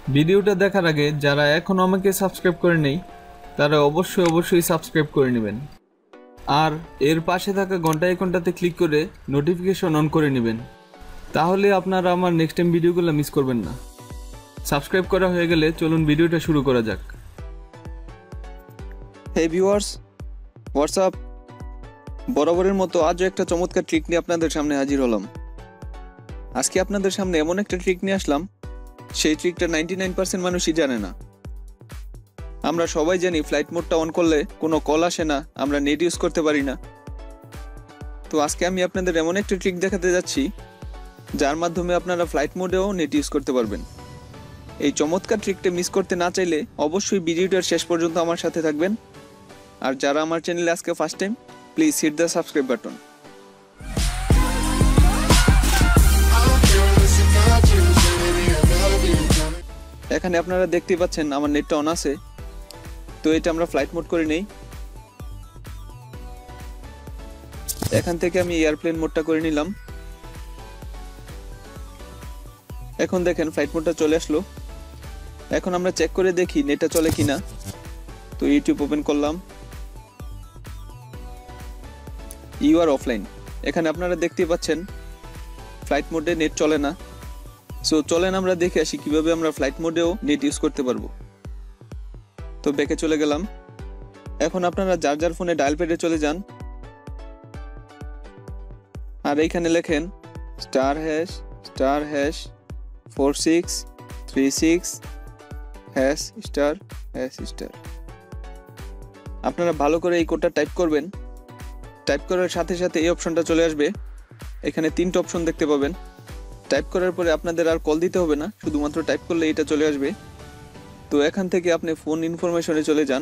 ভিডিওটা দেখার আগে যারা এখনও আমাকে সাবস্ক্রাইব করে নেই তারা অবশ্যই সাবস্ক্রাইব করে নেবেন আর এর পাশে থাকা ঘন্টা আইকনটাতে ক্লিক করে নোটিফিকেশন অন করে নেবেন। তাহলে আপনারা আমার নেক্সট টাইম ভিডিওগুলো মিস করবেন না। সাবস্ক্রাইব করা হয়ে গেলে চলুন ভিডিওটা শুরু করা যাক। হে ভিউয়ার্স, হোয়াটসঅ্যাপ, বরাবরের মতো আজও একটা চমৎকার ট্রিক নিয়ে আপনাদের সামনে হাজির হলাম। আজকে আপনাদের সামনে এমন একটা ট্রিক নিয়ে আসলাম, সেই ট্রিকটা 99% মানুষই জানে না। আমরা সবাই জানি ফ্লাইট মোডটা অন করলে কোনো কল আসে না, আমরা নেট ইউজ করতে পারি না। তো আজকে আমি আপনাদের এমন একটা ট্রিক দেখাতে যাচ্ছি যার মাধ্যমে আপনারা ফ্লাইট মোডেও নেট ইউজ করতে পারবেন। এই চমৎকার ট্রিকটা মিস করতে না চাইলে অবশ্যই ভিডিওটার শেষ পর্যন্ত আমার সাথে থাকবেন। আর যারা আমার চ্যানেলে আজকে first time, please hit the subscribe button. এখানে আপনারা দেখতে পাচ্ছেন আমার নেটটা অন আছে। তো এটা আমরা ফ্লাইট মোড করে নেই। এখান থেকে আমি এয়ারপ্লেন মোডটা করে নিলাম। এখন দেখেন ফ্লাইট মোডটা চলে আসলো। এখন আমরা চেক করে দেখি নেটটা চলে কিনা। তো ইউটিউব ওপেন করলাম, ইউ আর অফলাইন। এখানে আপনারা দেখতে পাচ্ছেন ফ্লাইট মোডে নেট চলে না। সো চলেন আমরা দেখে আসি কিভাবে আমরা ফ্লাইট মোডেও নেট ইউজ করতে পারবো। তো ব্যাকে চলে গেলাম। এখন আপনারা যার যার ফোনে ডায়াল প্যাডে চলে যান আর এইখানে লেখেন ***4636#*** আপনারা ভালো করে এই কোডটা টাইপ করবেন। টাইপ করার সাথে সাথে এই অপশনটা চলে আসবে। এখানে 3টা অপশন দেখতে পাবেন। টাইপ করার পরে আপনাদের আর কল দিতে হবে না, শুধুমাত্র টাইপ করলে এটা চলে আসবে। তো এখান থেকে আপনি ফোন ইনফরমেশনে চলে যান।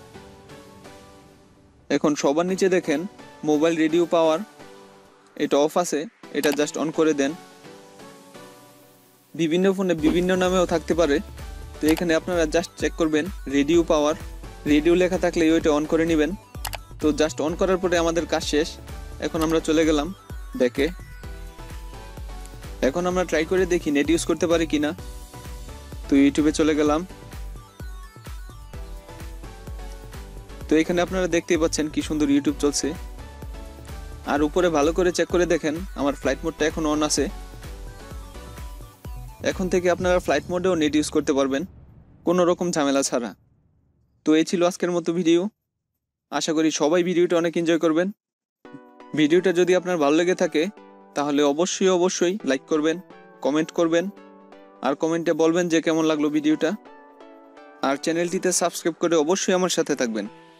এখন সবার নিচে দেখেন মোবাইল রেডিও পাওয়ার, এটা অফ আছে, এটা জাস্ট অন করে দেন। বিভিন্ন ফোনে বিভিন্ন নামেও থাকতে পারে। তো এখানে আপনারা জাস্ট চেক করবেন রেডিও পাওয়ার, রেডিও লেখা থাকলে ওইটা অন করে নেবেন। তো জাস্ট অন করার পরে আমাদের কাজ শেষ। এখন আমরা চলে গেলাম ব্যাকে। এখন আমরা ট্রাই করে দেখি নেট ইউজ করতে পারি কিনা। তো ইউটিউবে চলে গেলাম। তো এখানে আপনারা দেখতেই পাচ্ছেন কি সুন্দর ইউটিউব চলছে। আর উপরে ভালো করে চেক করে দেখেন আমার ফ্লাইট মোডটা এখন অন আছে। এখন থেকে আপনারা ফ্লাইট মোডেও নেট ইউজ করতে পারবেন কোনো রকম ঝামেলা ছাড়া। তো এই ছিল আজকের মতো ভিডিও। আশা করি সবাই ভিডিওটা অনেক এনজয় করবেন। ভিডিওটা যদি আপনার ভালো লেগে থাকে তাহলে অবশ্যই লাইক করবেন, কমেন্ট করবেন আর কমেন্টে বলবেন যে কেমন লাগলো ভিডিওটা। আর চ্যানেলটিতে সাবস্ক্রাইব করে অবশ্যই আমার সাথে থাকবেন।